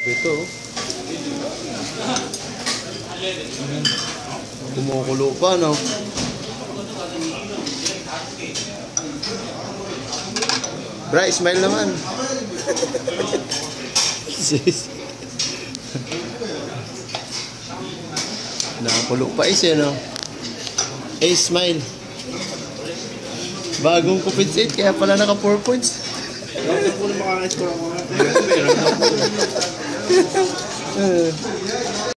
Ito. Kumukulo pa, no? Bra, smile naman. Nakakulo pa no? Eh, smile. Bagong kupit set, kaya pala naka 4 points. Dapat po na makakascore ako.